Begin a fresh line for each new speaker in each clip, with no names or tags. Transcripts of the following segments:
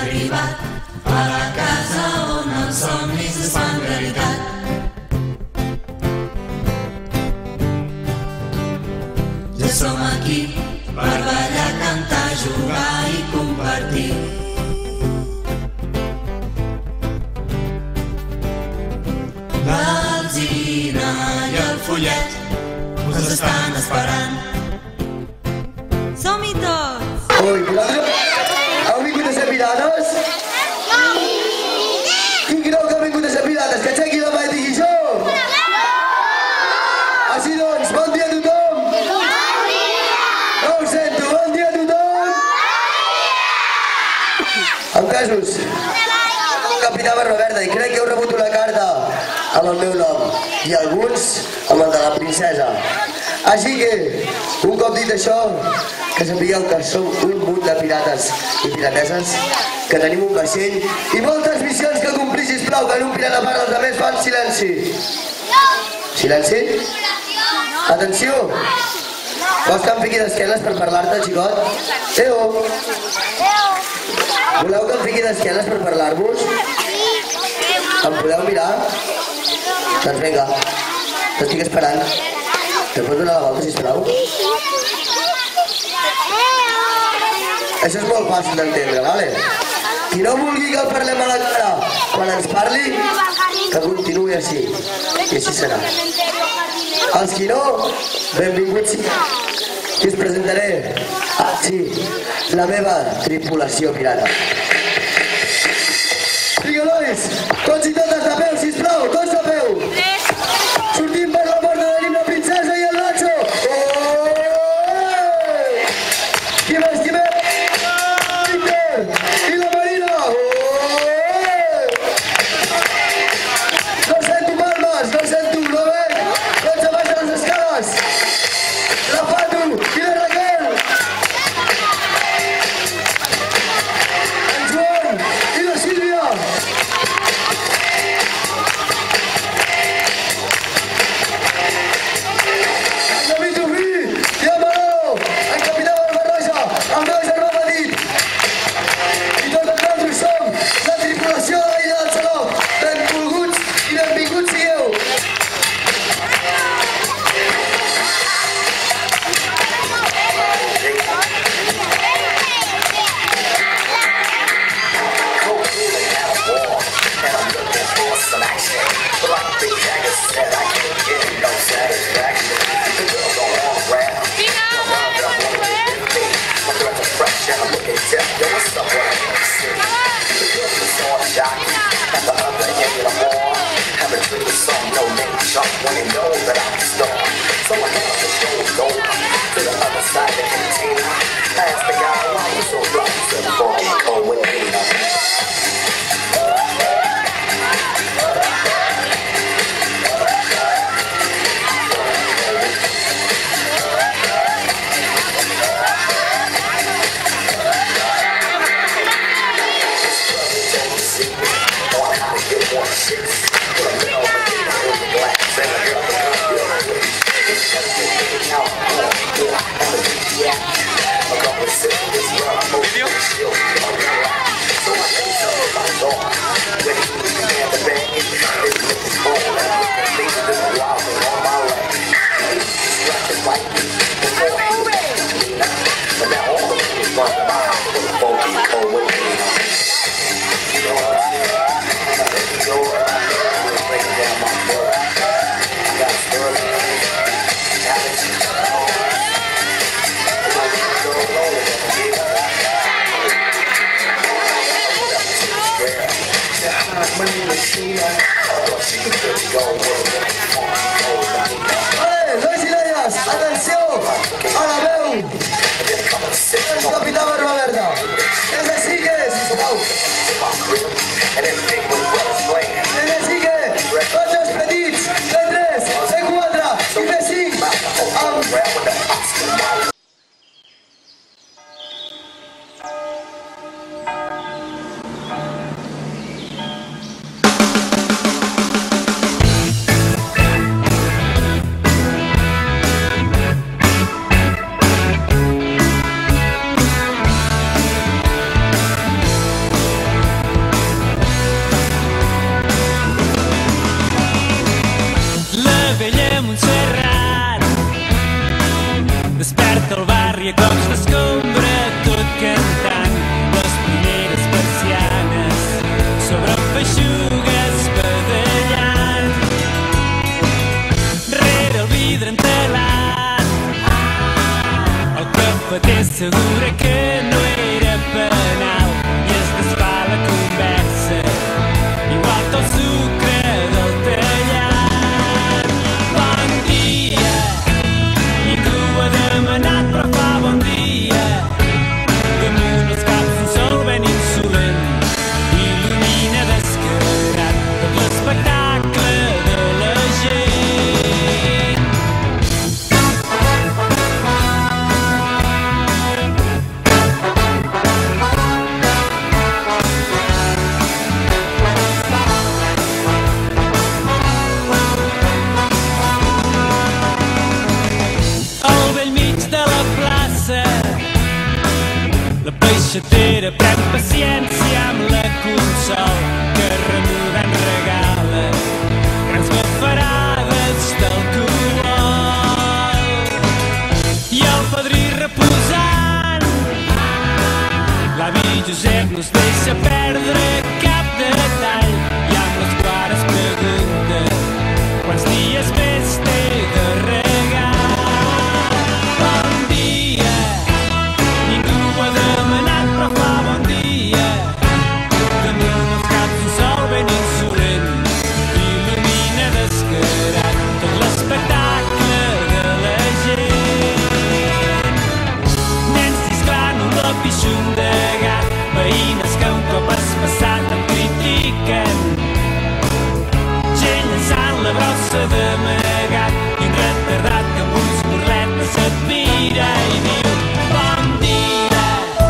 arribat a la casa on els somnis es fan realitat. Ja som aquí per ballar, cantar, jugar i compartir. L'alzina i el follet us estan esperant. Som-hi tots!
Oi, heu vingut a ser pirates? Qui creu que ha vingut a ser pirates? Que aixequi la mà i digui jo! Així doncs, bon dia a tothom! No ho sento, bon dia a tothom! En casos, capità Barbaverda, i crec que heu rebut una carta amb el meu nom i alguns amb el de la princesa. Així que, un cop dit això, que sapigueu que som un munt de pirates i pirateses, que tenim un vaixell i moltes missions que complir, sisplau, que en un pirata part dels altres fan silenci. Silenci? Atenció! Vols que em fiqui d'esquenes per parlar-te, xicot? Eo! Voleu que em fiqui d'esquenes per parlar-vos? Em podeu mirar? Doncs vinga, t'estic esperant. Te pots donar la volta, sisplau? Això és molt fàcil d'entendre, vale? Qui no vulgui que el parlem a la cara quan ens parli, que continuï així. I així serà. Els qui no, benvinguts. I us presentaré, sí, la meva tripulació pirata. Vinga, nois, tots i totes de peu, sisplau, tots de peu. Sortim per la porta, tenim la princesa i el Nacho. Qui més, qui més? I la Marina! No sento palmes, no sento, no veig! Tots a baix de les escales! La Fatu i la Raquel! En Joan i la Sílvia! En David Ofí i en Manolo! En Capità Barbarroja! El meu germà petit! I tots nosaltres som la tripulació de l'illa del Saló. Benvolguts i benvinguts sigueu.
When they know that I'm a star, so I got the show go to the other side of the container. I asked the guy why you so rough, he said funky cold with me.
Nois i noies, atenció a la veu del capità Barbaverda. És així que, sisplau. És així que, tots els petits, de 3, de 4 i de 5, amb...
assegura que no era penal i es desfà la conversa igual que el sucre del tallat. Bon dia, ningú ha demanat però fa bon dia. Damunt els caps un sol ben insolent il·lumina descarat tot l'espectacle de la gent. Al bell mig de la plaça la peixatera pren paciència amb la Consol que remugant regala grans bafarades d'alcohol. I el padrí reposant, l'avi Josep no es deixa perdre cap detall i amb les clares pregunta quants dies més té de regar. Bon dia, ningú ha demanat però fa bon dia. Damunt els caps un sol ben insolent il·lumina descarat tot l'espectacle de la gent. Nens xisclant un lapixum de gat, veïnes que un cop has passat em critiquen, gent llançant la brossa d'amagat i un retardat que amb ulls burletes se't mira i diu bon dia.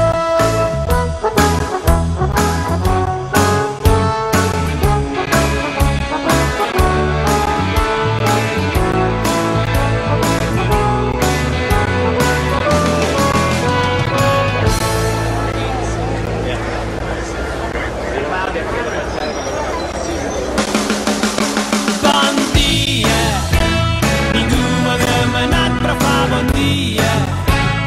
Bon dia, ningú ha demanat però fa bon dia.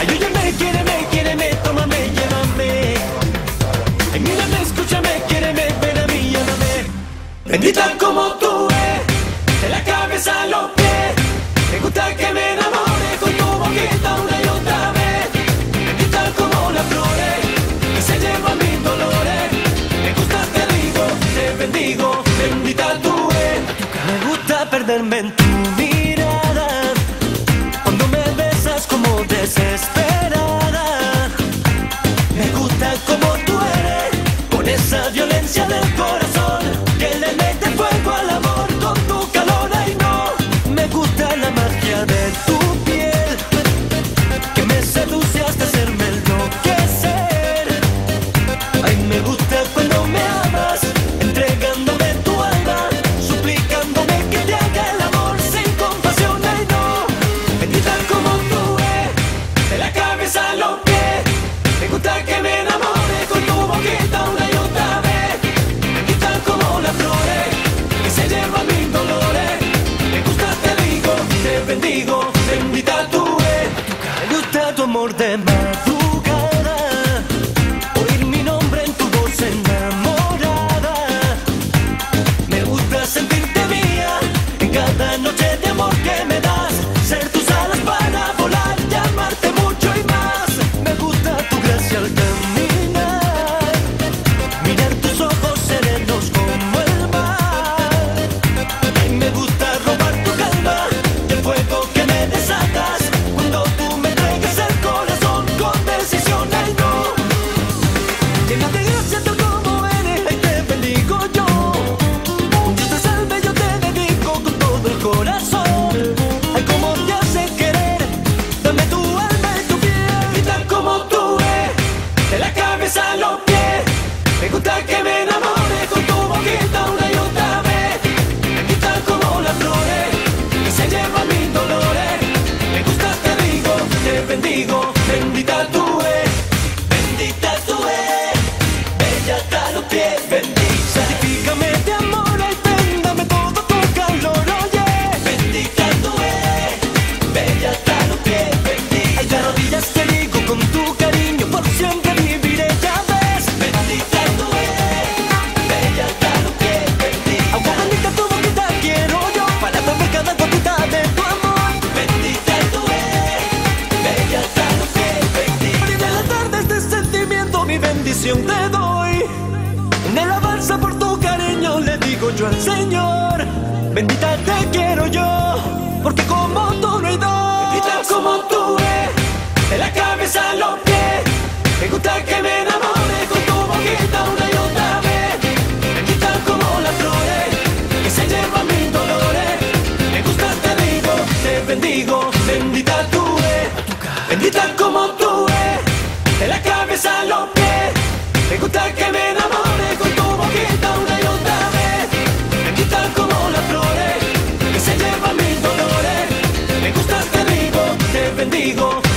Ayúdame, quiéreme, tómame, llévame. Ay, mírame, escúchame, quiéreme, ven a mí, llámame. Bendita como tú, de la cabeza a los pies. Me gusta que me enamore con tu boquita una y otra vez. Bendita como las flores que se llevan mis dolores. Me gusta, te digo, te bendigo. Bendita tú, me gusta perderme en tu mirada. Cuando me besas como desesperada. Me gusta como tú eres, con esa violencia del corazón que le mete fuego al amor con tu calor. Ay no, me gusta la magia de tu piel que me seduce hasta hacerme enloquecer. Ay, me gusta cuando me amas, entregándome tu alma, suplicándome que te haga el amor sin compasión. Ay no, bendita como tú de la cabeza a los pies. Me gusta que me enamore con tu boquita una y otra vez. Bendita como las flores que se llevan mis dolores. Me gusta, te digo, te bendigo. Bendita tú me gusta tu amor de madrugada. Oír mi nombre en tu voz enamorada. Me gusta sentirte mía en cada noche de amor que me das. Ser tus alas para volar, llamarte mucho y más. Me gusta tu gracia al caminar, mirar tus ojos serenos como el mar. Ay, me gusta robar tu calma y el fuego que me desatas cuando tú me entregas el corazón con decisión. Ay no, llena de gracia tú como eres, ay te bendigo yo. Dios te salve, yo te dedico con todo el corazón. Ay, como te hace querer, dame tu alma y tu piel. Bendita como tú de la cabeza a los pies. Me gusta que me enamore con tu boquita una y otra vez. Bendita como las flores que se llevan mis dolores. Me gusta, te digo, te bendigo. Bendita tú bella hasta los pies. Bendita, santifícame de amor, ay, ven, dame todo tu calor, oye. Bendita tú bella hasta los pies. Bendita, ay, de rodillas te digo con tu cariño por siempre viviré, ya ves. Bendita tú bella hasta los pies. Bendita, agua bendita tu boquita quiero yo para beber cada gotita de tu amor. Bendita tú bella hasta los pies. Bendita, y de la tarde este sentimiento mi bendición te doy. En alabanza por tu cariño le digo yo al Señor. Bendita te quiero yo, porque como tú no hay dos. Bendita como tú de la cabeza a los pies. Me gusta que me enamore con tu boquita una y otra vez. Bendita como las flores que se llevan mis dolores. Me gusta, te digo, te bendigo. Bendita tú bendita como tú de la cabeza a los pies. Me gusta que me enamore con tu boquita una y otra vez. Bendita como las flores que se llevan mis dolores. Me gusta, te digo, te bendigo.